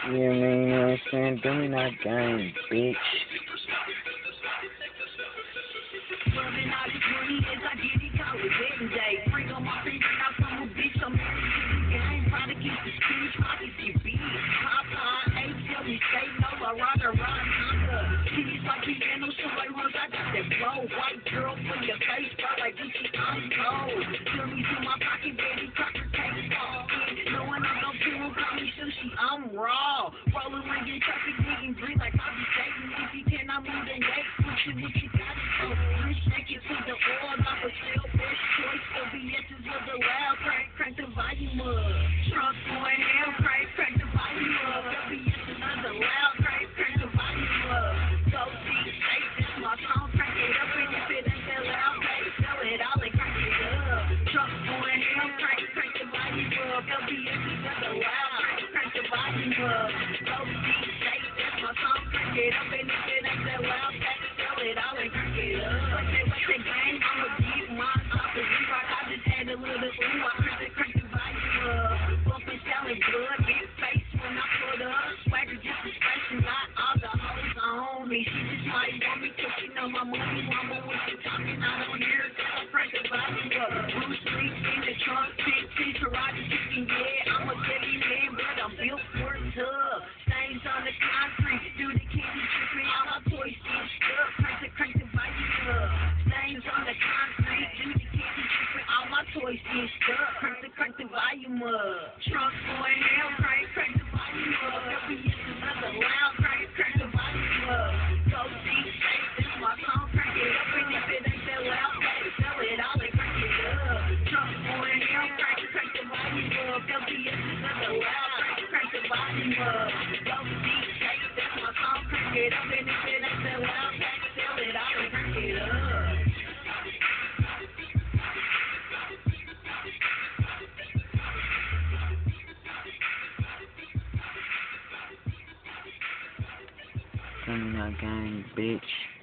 You mean what I'm saying? Do me not game, bitch. Loving all this money as I get it, call it wedding day. Bring on my finger, now from a bitch, I'm ready to the game. Probably get the skinny pockets get big. Popeye, ain't tell me say no, I ride Honda. Titties like piano, so I runs, I got that flow. White girl for your face, felt like Gucci, I'm cold. Tell me to my pocket, baby, cracker cake, fall in. Knowing I'm gon' kill, call me sushi, I'm raw. Rolling ring in traffic, getting green like I be skating. If you can, I move the weight, what you got it for? Take it to the oil, not for sale, best choice. LBS is of the loud, crank the volume up. Trunk going ham, crank the volume up. LBS is of the loud, crank the volume up. So deep, safe, this my song, crank it up. And if it ain't that loud, sell it all and crank it up. Trunk going ham, crank the volume up. LBS is of the loud, crank the volume up. So deep, safe, this my song, crank it up. And if it ain't that loud, sell it all and crank it up. What's the game? I'ma get mine off the rock. I just had a little ooh, I crank the volume up. Bumpin' selling blood, big face when I put up. Swagger just a special, not all the hoes on me. She just might want me cause she know my money. Mama, when she talking, I don't hear her cause I crank the volume up. Bruce Lee in the trunk, big karate kicking, yeah. I'm a steady man, but I'm built for it tough. Stains on the concrete, do the candy dripping, all my toys get stuck. Crank the volume up. Stains on the concrete, do the candy dripping, all my toys get stuck. Crank the volume up. Trunk going ham, crank the volume up. LBS is another loud, crank the volume up. Go deep, safe, this my song, crank it up. And if it ain't that loud, sell it all and crank it up. Trunk going ham, crank the volume up. LBS is another loud, crank the volume up. Go deep, safe, this my song, crank it up. And if it ain't that loud, sell it all and crank it up. Do me not game, bitch.